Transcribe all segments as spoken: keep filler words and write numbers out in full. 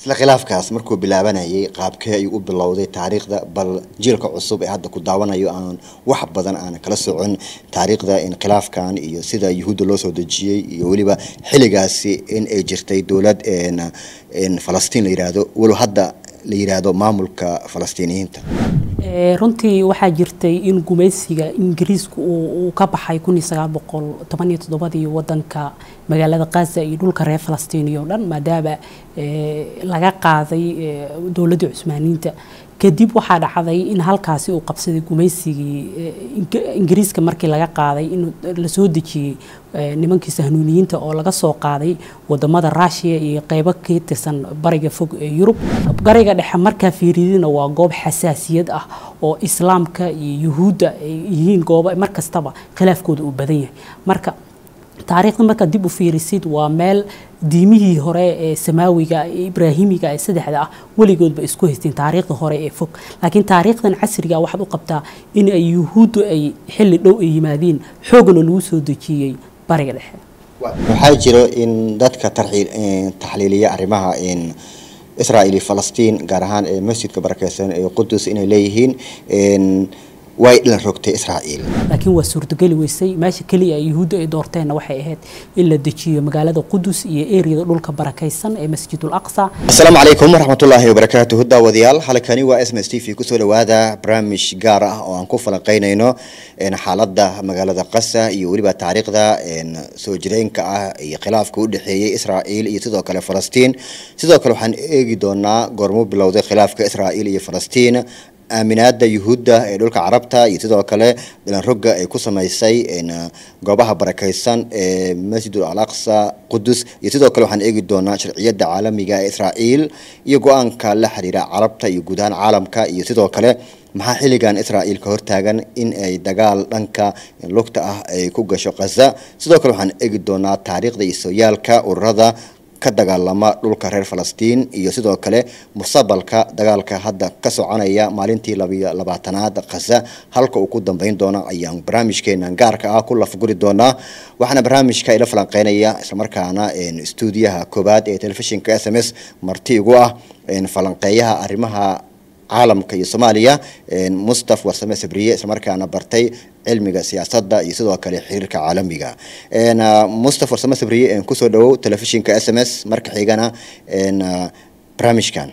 isla khilaafkaas markuu bilaabanayay qaabkee ayuu u bilowday taariikhda bal jiilka cusub ee hadda ku daawanayo aan wax badan aan kala socon taariikhda in khilaafkan iyo sida yuhuudda loo soo dejiyay iyo waliba xiligaasi in ay jirtay dawlad een in Falastiin la yiraahdo walo hadda la yiraahdo maamulka Falastiiniyiinta ee runtii waxa jirtay in gumaysiga Ingiriisku uu ka baxay kun iyo sagaal boqol toban iyo toddoba wadanka magaalada Gaza iyo dhulka reer Falastiin oo dhan maadaama ee laga qaaday dawladda Cusmaaniyiinta kadib waxa dhacday in halkaasi uu qabsaday gumaysigii Ingiriiska markii laga qaaday in la soo dejiyay nimankii Sahnuuniyiinta oo laga soo qaaday wadamada Russia iyo qaybo ka tirsan bariga fog ee Yurub bariga dhexe marka fiiridina waa goob xasaasiyad ah oo Islaamka iyo Yuhuudda ay yihiin goob markastaba khilaafkooda u badan yahay marka taariikhda marka dib u fiirisid waa meel diimihii hore ee Samaawiga Ibraahimiga ee saddexda ah waligoodba isku haysteen taariikhda hore ee fog laakiin taariikhdan casriga waxaad u qabtaa in ay Yuhuuddu ay xilli dhow ay yimaadeen xoogna lagu soo dejiyay bariga dhexe waxaa jiro in dadka taxliiliya arrimaha in Israa'iil iyo Falastiin gaar ahaan ee masjidka barakeysan ee Qudus inay leeyihiin in way la rogtay Israa'iil laakiin waa suurtagal weysay meesha kaliya Yuhuudda ay doorteen waxay ahayd in la dejiyo magaalada Qudus iyo eeriyada dhulka barakeysan ee Masjidul Aqsa Assalaamu alaykum warahmatullaahi wabarakaatuh daawadayaal halkani waa S M S T V ku soo dhawaada barnaamij gaar ah oo aan ku falanqeynayno in xaaladda magaalada Gaza iyo waliba taariikhda in soo jireenka ah iyo khilaafka u dhaxeeyay Israa'iil iyo sidoo kale Falastiin sidoo kale waxaan eegi doonaa goormo bilowday khilaafka Israa'iil iyo Falastiin aaminaada Yuhuudda ee dhulka Carabta iyo sidoo kale dilan rogga ay ku sameysay in goobaha barakeysan ee Masjidul Aqsa Qudus iyo sidoo kale waxaan eegi doonaa sharciyada caalamiga ee Israa'iil iyo go'aanka la xiriira Carabta iyo guud ahaan caalamka iyo sidoo kale maxaa xiligan Israa'iil ka hortaagan in ay dagaal dhanka lugta ah ay ku gasho Gaza sidoo kale waxaan eegi doonaa taariikhda iyo sooyaalka ururada ka dagaalama dhulka reer Falastiin iyo sidoo kale musabalka dagaalka hadda ka soconaya maalintii labaatanaad Gaza halka uu ku dambeyn doona ayaan barnaamijkeena gaarka ah ku lafguri doona waxaana barnaamijka ila falanqeynaya isla markaana in stuudiyaha koobaad ee telefishinka S M S marti ugu ah in falanqeeyaha arrimaha caalamka iyo Soomaaliya in Mustafa Warsame Sabriye isla markaana bartay cilmiga siyaasadda iyo sidoo kale xiriirka caalamiga een Mustafa Warsame Sabriye in ku soo dhawow telefishinka S M S marka xigana in barnaamijkan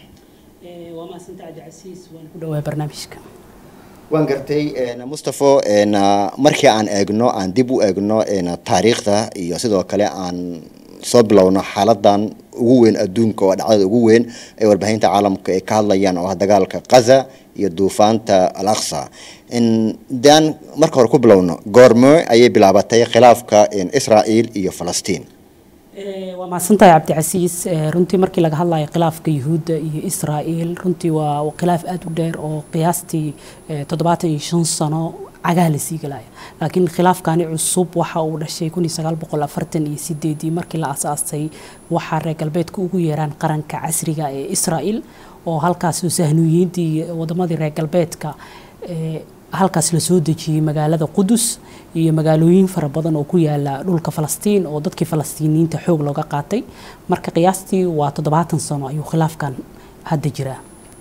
ee waa ma santa Cabdicasiis waan ku dhawahay barnaamijka waan gartay een Mustafa een markii aan eegno aan dib u eegno in taariikhda iyo sidoo kale aan soo bilowno xaaladan ugu weyn adduunka oo dhacdada ugu weyn ee warbaahinta caalamka ee ka hadlayaan oo dagaalka Gaza iyo duufaanta Al-Aqsa in dan marka hore ku bilowno goormo ayay bilaabatay khilaafka in Israa'iil iyo Falastiin ee waa ma santa Cabdicasiis runtii markii laga hadlayo khilaafka Yuhuudda iyo Israa'iil runtii waa khilaaf aad u dheer oo qiyaastii toddobaatan iyo shan sano عجال سيجلايا لكن خلاف كان عصب وحا ودشي كوني سقال بقول أفرتن يسديدي مركي لا أساسي وحا رجال بيت كوجو يران قرن كعسري إسرائيل وهالكاس سهنويين دي ودمادي رجال بيت كا halkaas la soo dejiyay magaalada Qudus iyo magaalooyin fara badan oo ku yaala dhulka Falastiin oo dadkii Falastiiniyiinta xoog looga qaatay marka qiyaastii waa toddobaatan sano ayuu khilaafkan hadda jira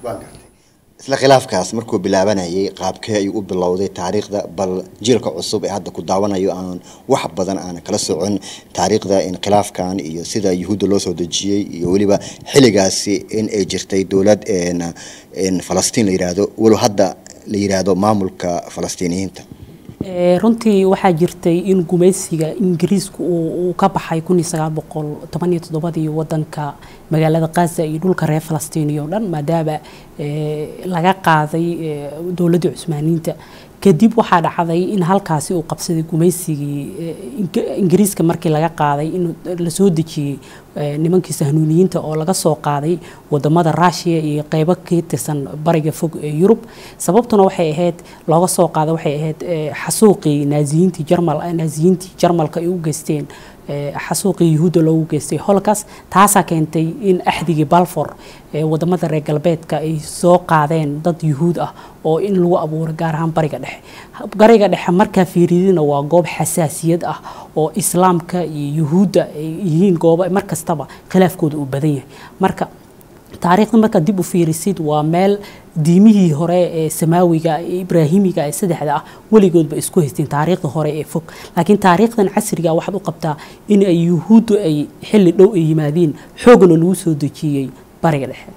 isla khilaafkaas markuu bilaabanayay qaabkee ayuu u bilowday taariikhda bal jiilka cusub ee hadda ku daawanayo aan wax badan aan kala socon taariikhda in khilaafkan iyo sida Yuhuudda loo soo dejiyay iyo waliba xiligaasi in ay jirtay dawlad een in Falastiin la yiraahdo walo hadda la yiraahdo maamulka Falastiiniyiinta ee runtii waxa jirtay in gumaysiga Ingiriisku uu ka baxay kun iyo sagaal boqol toban iyo toddoba wadanka magaalada Gaza iyo dhulka reer Falastiin oo dhan maadaama ee laga qaaday dawladda Cusmaaniyiinta kadib waxa dhacday in halkaasi uu qabsaday gumaysigii Ingiriiska markii laga qaaday in la soo dejiyay nimankii Sahnuuniyiinta oo laga soo qaaday wadamada Russia iyo qaybo ka tirsan bariga fog ee Yurub sababtuna waxay ahayd looga soo qaaday waxay ahayd xasuuqii Naaziyiintii Jarmal Naaziyiintii Jarmalka ay u geysteen xasuuqii Yuhuudda loogu geystay Holocaust taasa keentay in axdigii Balfour ee wadamada reer galbeedka ay soo qaadeen dad Yuhuud ah oo in lagu abuuro gaar ahaan bariga dhexe bariga dhexe marka fiiridina waa goob xasaasiyad ah oo Islaamka iyo Yuhuudda ay yihiin goob markastaba khilaafkooda u badan yahay marka taariikhda marka dib u fiirisid waa meel diimihii hore ee samaawiga ee ibraahimiga ee saddexda ah weligoodba isku haysteen taariikhda hore ee fog laakiin taariikhdan casriga waxaad u qabtaa in ay yuhuuddu ay xilli dhow ay yimaadeen xoogna lagu soo dejiyey bariga dhexe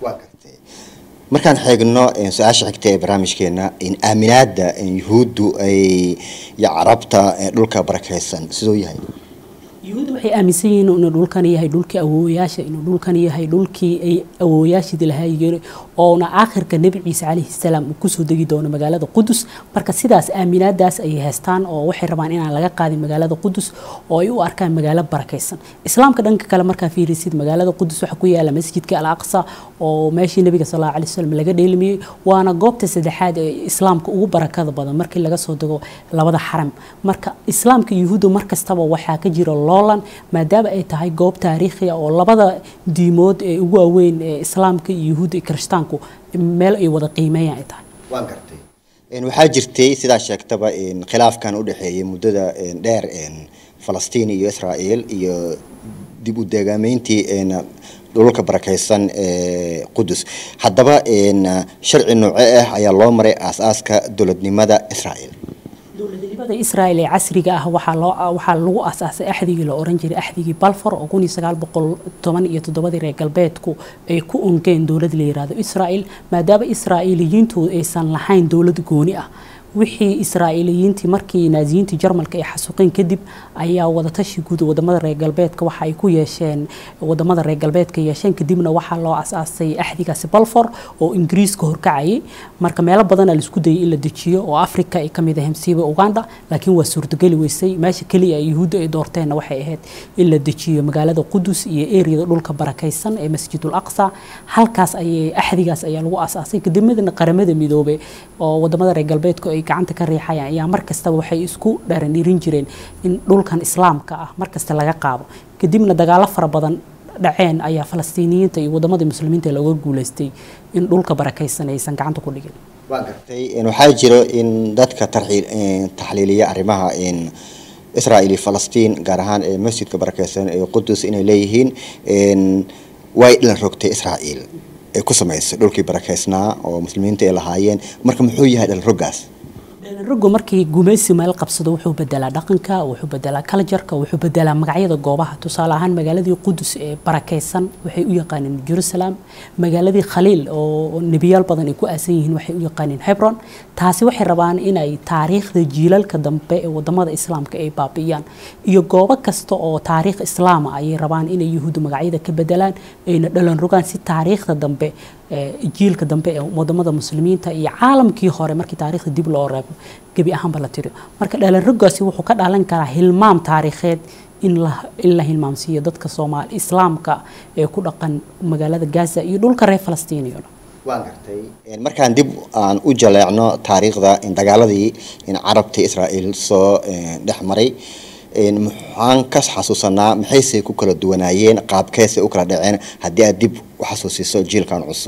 markaan xeegno su-aasha xigta ee barnaamijkeena in aaminaada yuhuuddu ay iyo carabta dhulka barakaysan sidoo yahay yuhuud waxay aaminsan yihiin inuu dhulkan yahay dhulkii awoowayaasha inuu dhulkan yahay dhulkii ay awoowayaashii lahaayeen oo na aakhirka nabi ciise calayhi salaam uu ku soo degi doono magaalada qudus marka sidaas aaminaadaas ay haystaan oo waxay rabaan inaan laga qaadin magaalada qudus oo ay u arkaan magaalo barakaysan islaamka dhanka kale marka fiirisid magaalada qudus waxa ku yaala masjidka al-aqsa oo meeshii nabiga sallallahu alayhi wasallam laga dheelmiyay waana goobta saddexaad ee islaamka ugu barakada badan markii laga soo dago labada xaram marka islaamka yuhuuddu markastaba waxa ka jira loolan maadaama ay tahay goob taariikhi ah oo labada diimood ee ugu waaweyn ee islaamka iyo yuhuudda iyo kirishtaanku meel ay wada qiimeeyaan ay tahay waan gartay in waxa jirtay sida sheegtaba in khilaafkan u dhaxeeyay muddada dheer in Falastiin iyo Israa'iil iyo dib u deegaameyntii in dhulka barakaysan ee Qudus haddaba in sharci nooce ah ayaa loo maray aasaaska dowladnimada Israa'iil dowladnimada Israa'iil ee casriga ah waxa loo waxa lagu aasaasay axdigii la oran jiray axdigii Balfour oo kun iyo sagaal boqol toban iyo toddoba reer galbeedku ay ku ongeen dowlad la yiraahdo Israa'iil maadaama Israa'iiliyiintu aysan lahayn dowlad gooni ah wixii Israa'iiliyiintii markii Naaziyiintii Jarmalka ay xasuuqeen kadib ayaa wada tashi guud wadamada reer galbeedka waxa ay ku yeesheen wadamada reer galbeedka yeesheen kadibna waxa loo aasaasay axdigaasi Balfour oo Ingiriiska horkacayay marka meelo badan la isku dayay in la dejiyo oo Afrika ay kamid ah Msiba Uganda laakiin waa suurtagali weysay meesha kaliya Yuhuudda ay doorteen waxay ahayd in la dejiyo magaalada Qudus iyo eeriyada dhulka barakaysan ee Masjidul Aqsa halkaas ay axdigaas ayaa lagu aasaasay kadibna qaramada midoobay oo wadamada reer galbeedka ay gacanta ka riixayaan ayaa markastaba waxay isku dhaaranirin jireen in dhulkan islaamka ah markasta laga qaado kadibna dagaalo fara badan dhaceen ayaa Falastiiniyiinta iyo wadamada muslimiinta looga guuleystay in dhulka barakaysan aysan gacanta ku dhigin waan gartay in waxa jiro in dadka tarxiil taxliiliya arrimaha in Israa'iil Falastiin gaar ahaan ee masjidka barakaysan ee Qudus inay leeyihiin in way la rogtay Israa'iil ee ku sameysay dhulkii barakaysnaa oo muslimiinta ay lahaayeen marka muxuu yahay dhal rogaas ruggu markii gumaysi meel qabsado wuxuu bedelaa dhaqanka wuxuu bedelaa culture-ka wuxuu bedelaa magacyada goobaha tusaale ahaan magaaladii Qudus ee barakaysan waxay u yaqaaneen Jerusalem magaaladii Khaliil oo nabiyaal badan ay ku aasan yihiin waxay u yaqaaneen Hebron taasi waxay rabaan in ay taariikhda jiilalka dambe ee wadamada islaamka ay baabiyaan iyo goobo kasta oo taariikh islaam ah ay rabaan in yuhuud magacyada ka bedelaan ayna dhalan rogaan si taariikhda dambe jiilka dambe ee wadamada muslimiinta iyo caalamkii hore markii taariikhda dib loo reebo gabi ahaanba la tiro marka dhalan rogaasi wuxuu ka dhalan karaa hilmaam taariikheed in la in la hilmaamsiyo dadka Soomaali islaamka ee ku dhaqan magaalada Gaza iyo dhulka reer Falastiin iyo waan gartay in markaan dib aan u jaleecno taariikhda in dagaaladii in Carabta Israa'iil soo dhaxmaray in maxaan ka xasuusanaa maxay ku kala duwanaayeen qaabkeesa u kala dhaceen haddii aad dib u xasuusiso jiilkan cusub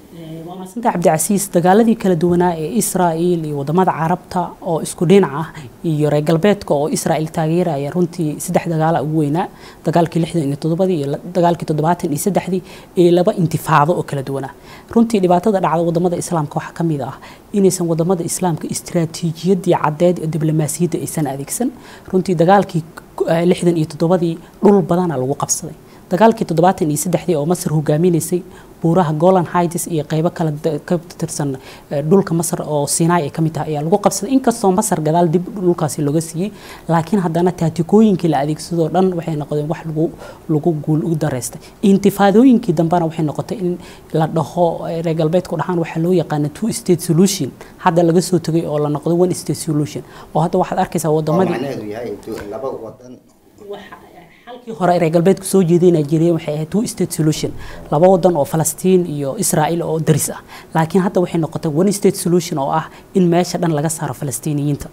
Santa Cabdicasiis dagaaladii kala duwanaa ee Israa'iil iyo wadamada Carabta oo isku dhinac ah iyo reer galbeedka oo Israa'iil taageeraya runtii saddex dagaal ugu weynaa dagaalkii lixdan iyo toddoba iyo dagaalkii toddobaatan iyo saddex ee laba intifaado oo kala duwanaa runtii dhibaatada dhacda wadamada islaamka waxa kamid ah inaysan wadamada islaamka istiraatiijiyadii cadeed ee diblomaasiyadda aysan adeegsan runtii dagaalkii lixdan iyo toddoba dhul badan lagu qabsaday dagaalkii toddobaatan iyo saddex oo Masar hogaaminaysay buuraha Golan Heights iyo qaybo kala ka tirsan dhulka Masar oo Sinai ay kamid tahay ayaa lagu qabsaday inkastoo Masar gadaal dib dhulkaasi looga siiyay laakiin haddana taatikooyinkii la adeegsado dhan waxay noqdeen wax lagu lagu guul u dareystay intifaadooyinkii dambana waxay noqotay in la dhaho reer galbeedku dhaxan waxa loo yaqaan two state solution hadda laga soo tagay oo la noqdo one state solution oo hadda waxaad arkaysaa wadamadii macnaheedu yahay laba wadan halkii hore reer galbeedku soo jeedinay jireen waxay ahayd two state solution laba wadan oo Falastiin iyo Israa'iil oo daris ah laakiin hadda waxay noqotay one state solution oo ah in meesha dhan laga saaro Falastiiniyiinta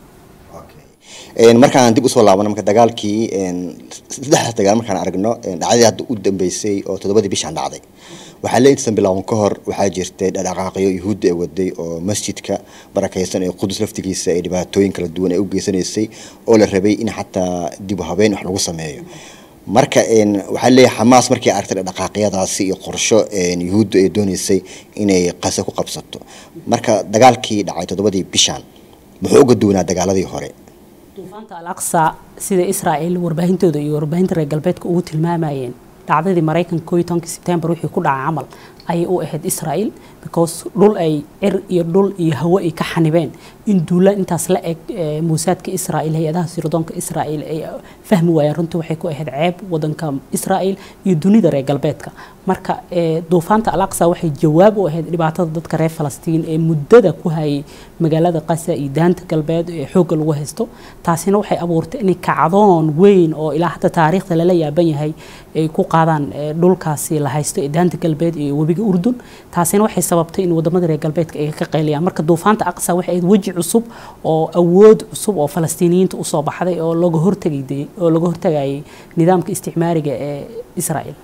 okay een markaan dib u soo laabano marka dagaalkii een saddex dagaal markaan aragno dhacdadii hadda u dambeysay oo toddobadii bishan dhacday waxa la inta bilaawan ka hor waxa jirtay dhaqaaqyo yuhuud ee waday oo masjidka barakaysan ee Qudus laftigiisa ay dhibaatooyin kala duwan ay u geysanaysay oo la rabay in xataa dib u habeen wax lagu sameeyo marka een waxa leeyahay Xamaas markii aragtay dhaqaaqyadaasi iyo qorsho een Yuhuud ay doonaysay inay qasa ku qabsato marka dagaalkii dhacay toddobadii bishan muxuu uga duwanaa dagaaladii hore duufaanta al-aqsa sida Israa'iil warbaahintoda iyo warbaahinta reer galbeedka ugu tilmaamayeen dhacdadii Mareykanka koob iyo tobanka September wixii ku dhacay camal ay u ahayd Israa'iil because dhul ay cir iyo dhul iyo hawo ay ka xanibeen in duula intaas la eg muusaadka Israa'iil hay'adaha sirdoonka Israa'iil ay fahmi waayeen runtii waxay ku ahayd ceeb wadanka Israa'iil iyo dunida reer galbeedka marka duufaanta al-aqsa waxay jawaab u ahayd dhibaatada dadka reer Falastiin ee muddada ku hayay magaalada Qasa iyo daanta galbeed ee xoog lagu haysto taasina waxay abuurtay in kacdoon weyn oo ilaa hadda taariikhda la yaaban yahay ay ku qaadaan dhulkaasi la haysto ee daanta galbeed iyo webiga Urdun taasina waxay sababtay in wadamada reer galbeedka ay ka qeyliyaan marka duufaanta aqsa waxay ahayd waji cusub oo awood cusub oo Falastiiniyiinta u soo baxday oo laga hortagay oo laga hortagay nidaamka isticmaariga ee Israa'iil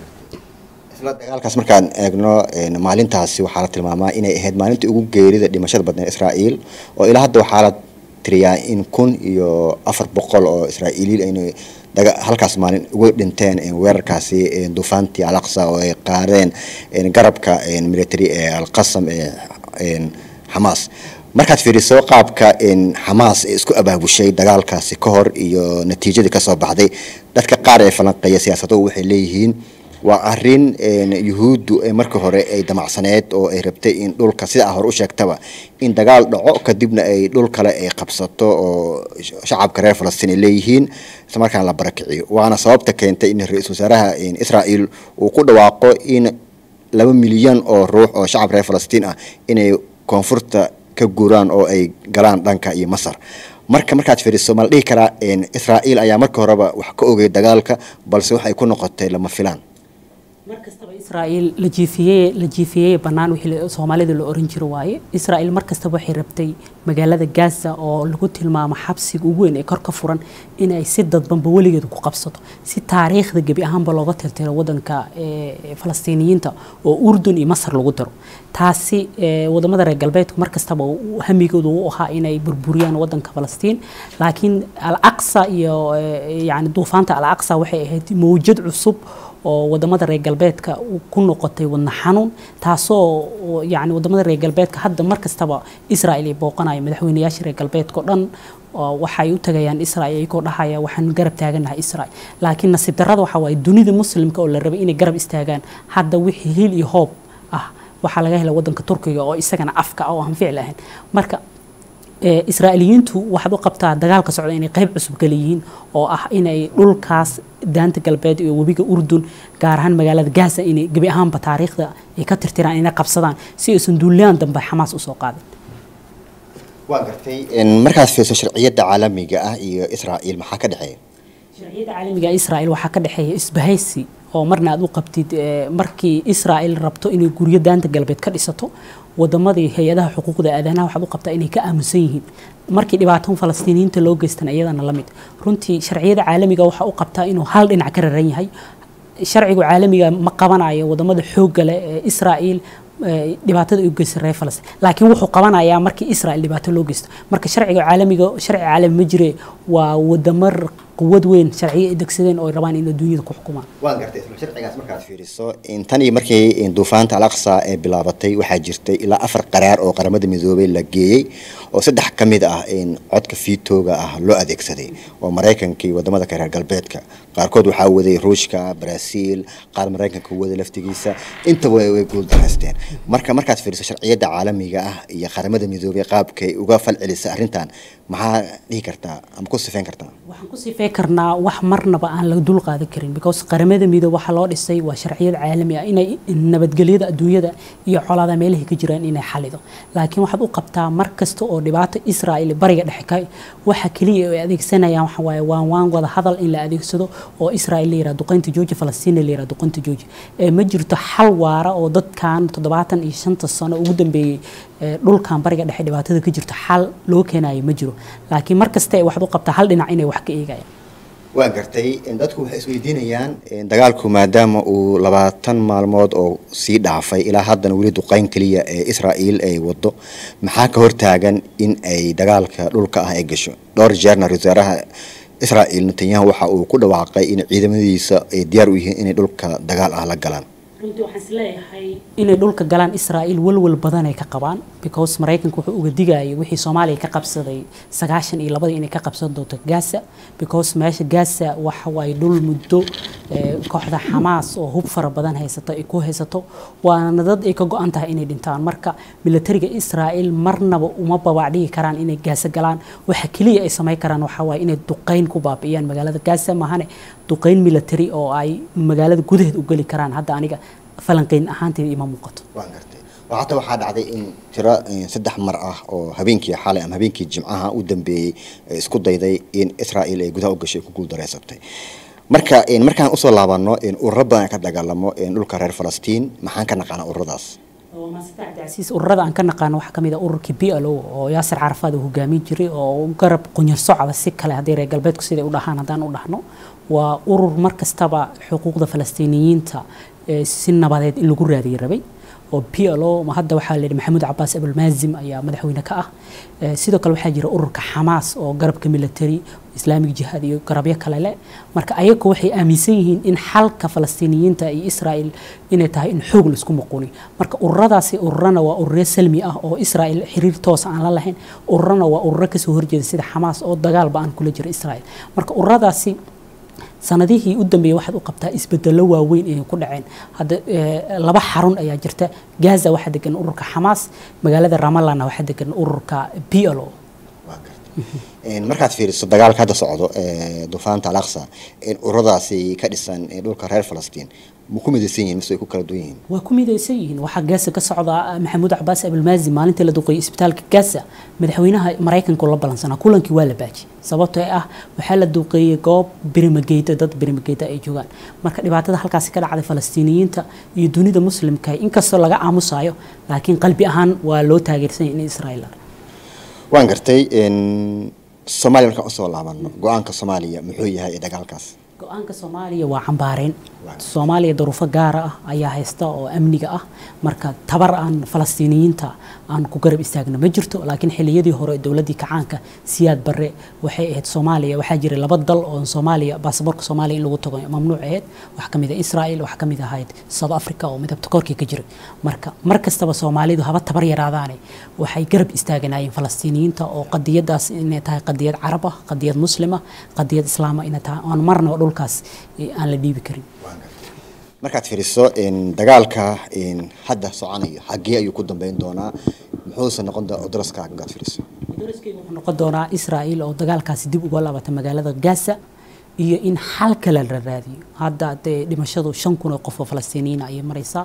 isla dagaalkaas markaan eegno maalintaasi waxaa la tilmaamaa inay ahayd maalintii ugu geerida dhimashada badneed Israa'iil oo ilaa hadda waxaa la tiriyaa in kun iyo afar boqol oo Israa'iiliyiin inay halkaas maalin ugu dhinteen weerarkaasi duufaantii al-Aqsa oo ay qaadeen garabka military ee al-Qassam ee Xamaas markaad fiiriso qaabka Xamaas isku abaabushay dagaalkaasi ka hor iyo natiijadii ka soo baxday dadka qaar ee falanqeeya siyaasadda waxay leeyihiin waa arin Yuhuuddu ee markii hore ay damacsaneed oo ay rabtay in dhulka sida hore u sheegtaba in dagaal dhaco kadibna ay dhul kale ay qabsato oo shacabka reer Falastiin leeyihiin isla markaana la barakiciyo waana sababta keentay in ra'iisul wasaaraha Israa'iil uu ku dhawaaqo in laba milyan oo ruux oo shacab reer Falastiin ah inay koonfurta ka guuraan oo ay galaan dhanka iyo Masar marka markaad fiiriso mal dhigi kara in Israa'iil ayaa markii horeba wax ka ogay dagaalka balse waxay ku noqotay lama filaan markastaba Israa'iil la jiifiyay la jiifiyay banaan wixii Soomaalida la oran jiray waaye Israa'iil markastaba waxay rabtay magaalada Gaza oo lagu tilmaamo xabsiga ugu weyn ee kor ka furan inay si dadbanba waligeed ku qabsato si taariikhda gabi ahaanba looga tirtiro wadanka ee Falastiiniyiinta oo Urdun iyo Masar lagu daro taasi wadamada reer galbeedka markastaba hamigoodu uu ahaa inay burburiyaan wadanka Falastiin laakiin al-Aqsa iyo yaani duufaanta al-Aqsa waxay ahayd mawjad cusub oo wadamada reer galbeedka ku noqotay wadna xanuun taasoo yaani wadamada reer galbeedka hadda markastaba Israa'iil ay booqanayo madaxweynayaasha reer galbeedka oo dhan waxay u tagayaan Israa'iil ay ku dhahaya waxaan garab taaganahay Israa'iil laakiin nasiib darrada waxa way dunida muslimka oo la rabay inay garab istaagaan hadda wixii hiil iyo hoob ah waxa laga helay wadanka Turkiga oo isagana afka oo aan ficil ahayn marka Israa'iiliyiintu waxaad u qabtaa dagaalka socda inay qayb cusub kaliyiin oo ah inay dhulkaas daanta galbeed iyo webiga Urdun gaar ahaan magaalada Gaza inay gabi ahaanba taariikhda ay ka tirtiraan inay qabsadaan si aysan duulaan dambe Xamaas u soo qaadin waa gartay in markaas fiirso sharciyada caalamiga ah iyo Israa'iil maxaa ka dhaxeeya sharciyada caalamiga ah Israa'iil waxa ka dhaxeeya isbahaysi oo marna aad u qabtid markii Israa'iil rabto inay guryo daanta galbeed ka dhisato wadamadii hay'adaha xuquuqda aadanaha waxa uu qabtaa inay ka aamusan yihiin markii dhibaato Falastiiniyiinta loo geystan iyadana la mid runtii sharciyada caalamiga waxa uu qabtaa inuu hal dhinac ka raran yahay sharciga caalamiga ma qabanayo wadamada xoog leh ee Israa'iil dhibaatada u geysay reer Falastiin laakiin wuxuu qabanayaa markii Israa'iil dhibaato loo geysto marka sharciga caalamiga sharci caalami ma jire waa wadamar quwad weyn sharciye ay degsadeen oo rabaan in adduunyada ku xukumaan waan gartay isla sharcigaas markaad fiiriso in tani markii in duufaanta al-Aqsa ee bilaabatay waxa jirtay ilaa afar qaraar oo qaramada midoobay la geeyay oo saddex kamid ah in codka fiitooga ah loo adeegsaday oo Mareykanka iyo wadamada reer galbeedka qaarkood waxa waday Ruushka Brazil qaar Mareykanka waday laftigiisa inta way guul daraysteen marka markaad fiiriso sharciyada caalamiga ah iyo qaramada midoobay qaabkay uga falcelisay arintan maxaa dhihi kartaa ama ku sifeyn kartaa waxaan ku sifeyn karnaa wax marnaba aan la dul qaadan karin because qaramada midoobay waxa loo dhisay waa sharciyada caalami ah inay nabadgelyada adduunyada iyo xolada meelaha ka jiraan inay xalido laakiin waxaad u qabtaa markasta oo dhibaato Israa'iil bariga dhexe ka waxa kaliya ay adeegsanayaan waxa waaye waan waan wada hadal in la adeegsado oo Israa'iil leeyahay duqeynta jooji Falastiin leeyahay duqeynta jooji ee ma jirto xal waara oo dadkan toddobaatan iyo shan sano ugu dambeeyay dhulkan bariga dhexe dhibaatada ka jirto xal loo keenayo ma jiro laakiin markasta ay waxdu qabtaa hal dhinac inay wax ka eegayaan waa gartay in dadku waxay isweydiinayaan in dagaalku maadaama uu labaatan maalmood oo sii dhaafay ilaa haddana weli duqeyn kaliya ee Israa'iil ay wado maxaa ka hortaagan in ay dagaalka dhulka ah ay gasho dhowr jeerna wasaaraha Israel Netanyahu waxa uu ku dhawaaqay in ciidamadiisa ay diyaar u yihiin inay dhulka dagaal ah la galaan runtii waxaan isleeyahay inay dhulka galaan Israel walwal badan ay ka qabaan because Mareykanku wuxuu uga digayay wixii Soomaaliya ka qabsaday sagaashan iyo laba inay ka qabsan doonto Gaza because meesha Gaza waxa way dhul muddo kooxda Hamas oo hub fara badan haysato ay ku haysato waana dad ay ka go'an tahay inay dhintaan marka militariga Israel marnaba uma babacdigi karaan inay Gaza galaan waxa kaliya ay sameey karaan waxa way inay duqeyn ku baabiyaan magaalada Gaza mahane duqeyn military oo ay magaalada gudaheed u gali karaan hadda aniga falanqeyn ahaanteed ima muuqato waan gartay waxa waxa dhacday in tira saddex mar ah oo habeenkii xalay ama habeenkii jimcaha u dambeeyay isku dayday in Israel ay gudaha u gashay ku guul dareysatay marka in markaan u soo laabano in urur badan ka dagaalamo in dhulka reer Falastiin maxaan ka naqaan ururadaas oo ma saacad asiis ururada aan ka naqaan waxa kamid ah ururkii P L O oo Yaasir Carafaad uu hogaamin jiray oo garab qunyar socda si kale hadii reer galbeedku sida u dhahaan hadaan u dhaxno waa urur markastaba xuquuqda Falastiiniyiinta si nabadeed in lagu raadiyo rabay oo P L O ma hadda waxa leeyahay Maxamuud Cabbaas Abul Maazim ayaa madaxweyne ka ah sidoo kale waxa jira ururka Hamas oo garabka military Islamic Jihad iyo garabyo kale leh marka ayagu waxay aaminsan yihiin in xalka Falastiiniyiinta iyo Israel inay tahay in xoog la isku maqooni marka ururadaasi ururana waa urur salmi ah oo Israel xiriir toos aan la lahayn ururana waa urur ka soo horjeeda sida Hamas oo dagaal baan kula jira Israel marka ururadaasi sanadihii u dambeeyay waxaad u qabtaa isbedelo waaweyn ee ku dhaceen hadda laba xarun ayaa jirta Gaza waxa degan ururka Hamas magaalada Ramallah waxa degan ururka P L O in markaad fiiriso dagaalka hadda socdo ee duufaanta Al-Aqsa in ururadaasi ka dhisan dhulka reer Falastiin ma ku midaysan yihiin mise ku kala duwan yihiin waa ku midaysan yihiin waxa Gaza ka socda Maxamuud Cabbaas Abul Maazim maalintii la duqeeyay isbitaalka Gaza madaxweynaha Mareykanka la balansanaa kulankii waa la baajiyay sababtoo ah waxa la duqeeyay goob Birmageyda dad Birmageyda ay joogaan marka dhibaatada halkaas ka dhacday Falastiiniyiinta iyo dunida muslimka inkastoo laga aamusayo laakiin qalbi ahaan waa loo taageersan in Israel waan gartay in Soomaaliya marka soo laabano go'aanka Soomaaliya muxuu yahay dagaalkaas go'aanka Soomaaliya waa cambaareen Soomaaliya duruufo gaar ah ayaa haysta oo amniga ah marka tabar aan Falastiiniyiinta aan ku garab istaagna ma jirto laakiin xiliyadii hore dawladii kacaanka Siyaad Barre waxay ahayd Soomaaliya waxa jiray laba dal oo Soomaaliya baasaboorka Soomaaliya in lagu tago mamnuuc ahayd wax kamid ah Israel wax kamid ah South Africa oo midabta koorkii ka jiray marka markastaba Soomaalidu haba tabar yaraadaan waxay garab istaaganayeen Falastiiniyiinta oo qadiyadaas inay tahay qadiyad Carab ah qadiyad Muslima qadiyad Islaam ah inay tahay aan marna dhulkaas aan la dhiibi karin markaad fiiriso in dagaalka in hadda soconayo xagee ayuu ku dambeyn doonaa muxuu noqon doonaa daraska markaad fiiriso daraskii wuxuu noqon doonaa Israel oo dagaalkaasi dib uga laabatay magaalada Gaza iyo in xal kale la raadiyo hadda dhimashadu shan kun oo qof oo Falastiiniyiin ay maraysaa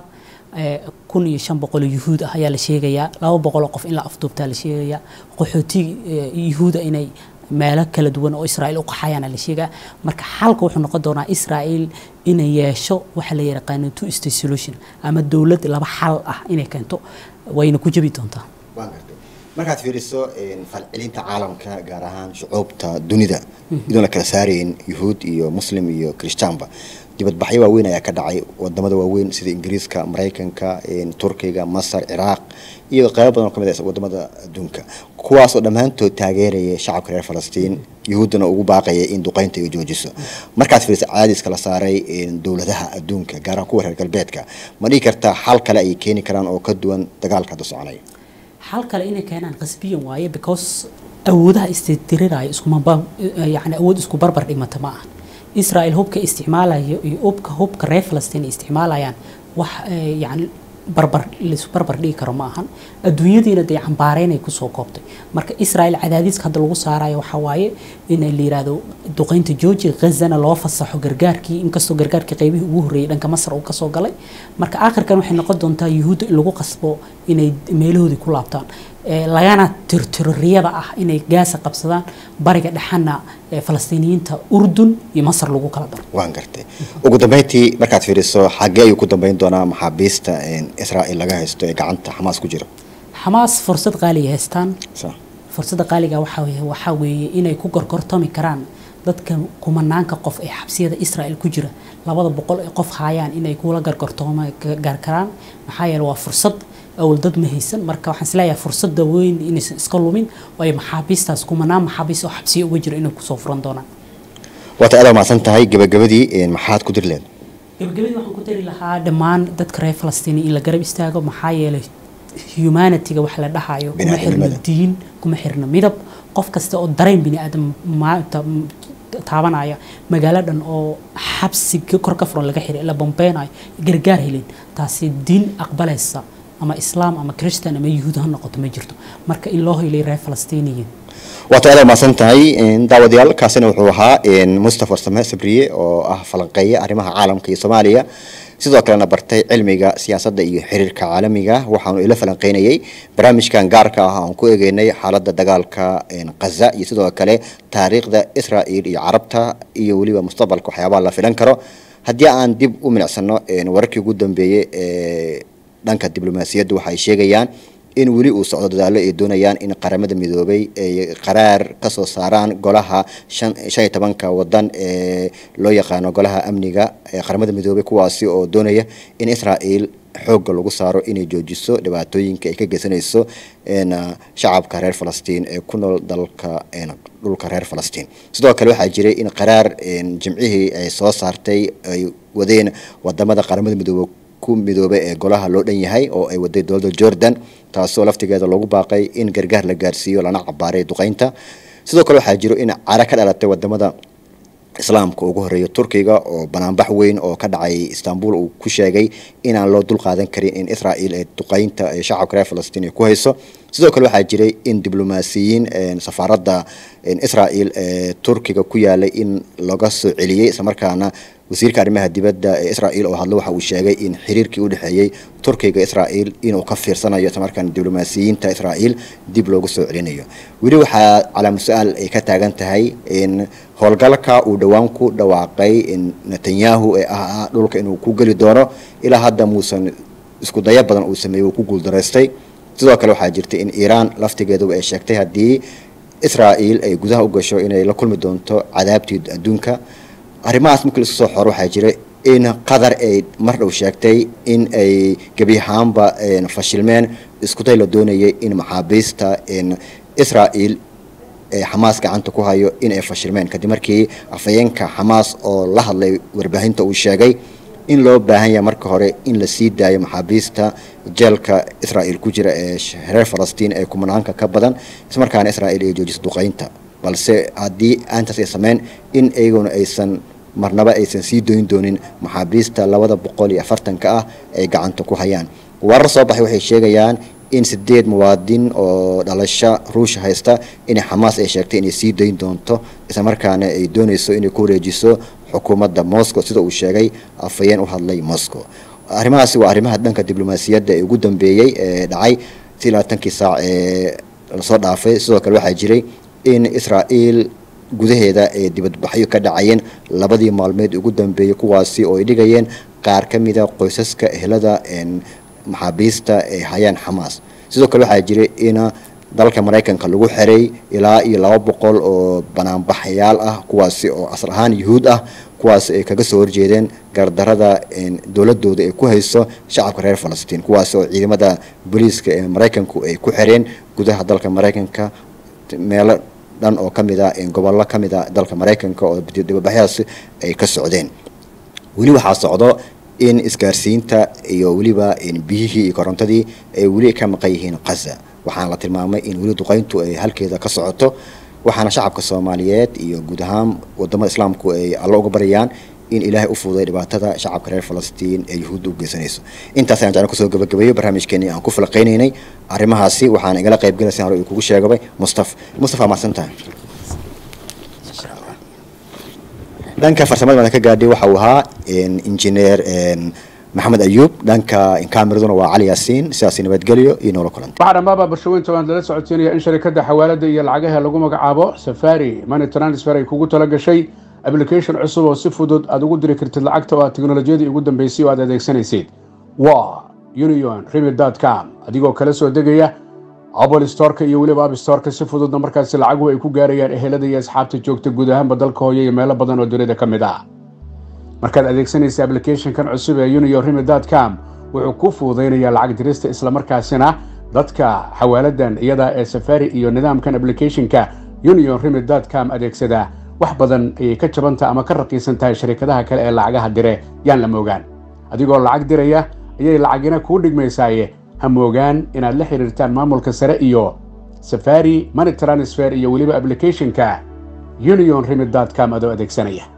kun iyo shan boqol oo Yuhuud ah ayaa la sheegayaa laba boqol oo qof in la afduubta la sheegayaa qaxooti Yuhuuda inay meelo kala duwan oo Israel u qaxayaan la sheegaa marka xalka wuxuu noqon doonaa Israel inay yeesho waxa la yiraahdo two state solution ama dawlad laba xal ah inay keento wayna ku jabi doontaa waan gartay markaad fiiriso in falcelinta caalamka gaar ahaan shucuubta dunida idoo la kala saareen Yuhuud iyo Muslim iyo Kristaanba dibadbaxyo waaweyn ayaa ka dhacay wadamada waaweyn sida Ingiriiska Mareykanka in Turkiga Masar Iraq iyo qayb badan oo kamid ah wadamada adduunka kuwaas oo dhamaantood taageeraya shacabka reer Falastiin Yuhuudna ugu baaqayay in duqeynta ay joojiso markaad fiiriso caadis kala saaray in dawladaha adduunka gaar ahaan kuwa reer galbeedka ma dhigi kartaa xal kale ay keeni karaan oo ka duwan dagaalka hadda soconaya xal kale inay keenaan qasbiyan waaye because awoodaha istiriraay isku ma yaani awood isku barbar dhigmata ma aha Israel hubka isticmaalayo iyo hubka hubka reer Falastiin isticmaalayaan wax yaani barbar lisu barbar dhigi karo ma ahan adduunyadiina day cambaareen ay ku soo koobtay marka Israel cadaadiska hadda lagu saarayo waxa waaye in ay liiraado duqeynta Georgia Gaza loo fasaxo gargaarkii inkastoo gargaarkii qaybihii ugu horeeyay dhanka Masar uu ka soo galay marka aakhirkan waxay noqon doontaa Yuhuud in lagu qasbo inay meelahoodii ku laabtaan lagana tirtiriyada ah inay Gaza qabsadaan bariga dhaxana Falastiiniyiinta Urdun iyo Masar lagu kala daro waan gartay ugu dambeyntii markaad fiiriso xagee ayuu ku dambeyn doonaa maxaabiista in Israel laga haysto ee gacanta Hamas ku jira Hamas fursad qaali ah haystaan fursada qaaliga waxa weeye waxa weeye inay ku gorgortami karaan dadka kumanaanka qof ee xabsiyada Israel ku jira labada boqol ee qof hayaan inay kula gorgortamo gaar karaan maxaa yeelay waa fursad أول ضد مهيسن مركب حنسلايا فرصة دوين إن إسقلوا من ويا محابيس تاسكو منام محابيس أو حبسي وجر إنه كسوفران دونا وتأذى مع سنتهاي جب جبدي محاد كدر لين جب جبدي waxaan ku tari lahaa dhamaan dadka reer Falastiin in la garab istaago maxaa yeelay humanity-ga wax la dhahayo kuma xirna diin kuma xirna midab qof kasta oo dareen bini aadam maanta taabanaya magaaladan oo xabsiga kor ka furan laga xiray la bombeenay gargaar helin taasi diin aqbalaysa ama islaam ama kristaan ama yahuud ha noqoto ma jirto marka in loo helay reer Falastiiniyiin وتأذى مع سنتهاي دعوة ديال كاسين وحوها مصطفى سماء سبرية أو فلنقية أرمها عالم كي صوماليا sidoo kalena bartay cilmiga siyaasadda iyo xiriirka caalamiga waxaanu ila falanqeynayay barnaamijkan gaarka ah aan ku eegeynay xaaladda dagaalka Gaza iyo sidoo kale taariikhda Israa'iil iyo Carabta iyo waliba mustaqbalka waxyaabaha la filan karo haddii aan dib u milicsano wararkii ugu dambeeyay ee dhanka diblomaasiyadda waxay sheegayaan in wali uu socdo dadaalo ay doonayaan in qaramada midoobay ay qaraar ka soo saaraan golaha shan iyo tobanka wadan ee loo yaqaan golaha amniga ee qaramada midoobay kuwaasi oo doonaya in Israa'iil xoog lagu saaro inay joojiso dhibaatooyinka ay ka geysanayso in shacabka reer Falastiin ee ku nool dalka een dhulka reer Falastiin sidoo kale waxa jiray in qaraar jimcihii ay soo saartay ay wadeen wadamada qaramada midoobay ku midoobay ee golaha loo dhan yahay oo ay waday dowladda Jordan taasoo laftigeeda lagu baaqay in gargaar la gaarsiiyo lana cabaaray duqeynta sidoo kale waxa jiro in cara ka dhalatay wadamada islaamka ugu horeeyo Turkiga oo banaanbax weyn oo ka dhacay Istanbul uu ku sheegay in aan loo dul qaadan karin in Israa'iil ay duqeynta ee shacabka reer Falastiin ku hayso sidoo kale waxa jiray in diblomaasiyiin safaaradda Israa'iil ee Turkiga ku yaalay in laga soo celiyay isla markaana wasiirka arrimaha dibadda ee Israa'iil oo hadlo waxa uu sheegay in xiriirkii u dhaxeeyay Turkiga Israa'iil inuu ka fiirsanayo isla markaana diblomaasiyiinta Israa'iil dib loogu soo celinayo wali waxa calaamad su'aal ay ka taagan tahay in howlgalka uu dhawaan ku dhawaaqay in Netanyahu ee ah dhulka inuu ku gali doono ilaa hadda muusan isku daya badan uu sameeyo ku guul dareystay sidoo kale waxa jirtay in Iran laftigeedu ay sheegtay hadii Israa'iil ay gudaha u gasho inay la kulmi doonto cadaabtii adduunka arrimahaas markii la soo xoro waxa jiray in qadar ay mar dhow sheegtay in ay gabi ahaanba fashilmeen isku day la doonayay in maxaabiista in Israa'iil ee Hamas gacanta ku hayo in ay fashilmeen kadib markii afayeenka Hamas oo la hadlay warbaahinta uu sheegay in loo baahan yahay marka hore in la sii daayo maxaabiista jeelka Israa'iil ku jira ee reer Falastiin ee kumanaanka ka badan isla markaana Israa'iil ay joojiso duqeynta balse haddii aantaas ay sameyn in ayaguna aysan marnaba aysan sii doon doonin maxaabiista labada boqol iyo afartan ka ah ay gacanta ku hayaan warar soo baxay waxay sheegayaan in sideed muwaadin oo dhalasho Ruush haysta in Hamas ay sheegtay inay sii doon doonto isla markaana ay doonayso inay ku wareejiso xukuumadda Moscow sida uu sheegay afayeen u hadlay Moscow arrimahaasi waa arrimaha dhanka diblomaasiyadda ee ugu dambeeyay ee dhacay labaatankii saac ee la soo dhaafay sidoo kale waxa jiray in Israa'iil gudaheeda ee dibadbaxyo ka dhacayeen labadii maalmeed ugu dambeeyay kuwaasi oo ay dhigayeen qaar ka mid ah qoysaska ehelada een maxaabiista ee hayaan Hamas sidoo kale waxa jiray in dalka Mareykanka lagu xiray ilaa iyo laba boqol oo banaanbaxayaal ah kuwaasi oo asal ahaan Yahuud ah kuwaasi ay kaga soo horjeedeen gardarada dowladooda ay ku hayso shacabka reer Falastiin kuwaasi oo ciidamada booliiska ee Mareykanku ay ku xireen gudaha dalka Mareykanka meel dhan oo kamid ah in gobollo kamid ah dalka Mareykanka oo dibadbaxyaas ay ka socdeen wali waxa socdo in isgaarsiinta iyo waliba in biyihii iyo korontadii ay wali ka maqan yihiin Gaza waxaan la tilmaamay in wali duqeyntu ay halkeeda ka socoto waxaana shacabka Soomaaliyeed iyo guud ahaan wadamada Islaamku ay alla uga barayaan in Ilaahay u fududeeyo dhibaatada shacabka reer Falastiin ee Yahuud u geysanayso intaas ayaan jeclaan ku soo gabagabeeyo barnaamijkeennii aan ku falaqeynaynay arrimahaasi waxaan igala qayb galaysan hore kugu sheegay Mustafa Mustafa Maasanta dhanka farsamada ka gaadhay waxa uu ahaa engineer Maxamed Ayub dhanka kaamiradu waa Cali Yaasiin siyaasi nabadgelyo iyo nolol kulanta waxaan maaba bulshooyinka aan la socodsiinaya in shirkadda xawaalada iyo lacagaha lagu magacaabo Safari Money Transfer ay kugu tala gashay application cusub oo si fudud aad ugu diri kartid lacagta oo tiknoolajiyada ugu dambeysay oo aad adeegsanaysid waa union remit dot com adigoo kala soo degaya Apple Store iyo waliba App Store si fududna markaas lacagu ay ku gaarayaan ehelada iyo asxaabta joogta guud ahaan dalka hooyo iyo meelo badan oo dunida ka mid ah markaad adeegsanaysa application-kan cusub ee union remit dot com wuxuu ku fududeynayaa lacag dirista isla markaasina dadka xawaaladan iyada ee Safari iyo nidaamkan application-ka union remit dot com adeegsada wax badan ayay ka jabantahay ama ka raqiisan tahay shirkadaha kale ee lacagaha dire yaan la moogaan adigoo lacag diraya ayay lacagina kuu dhigmaysaaye ha moogaan inaad la xiriirtaan maamulka sare iyo Safari Money Transfer iyo weliba application-ka union remit dot com adoo adeegsanaya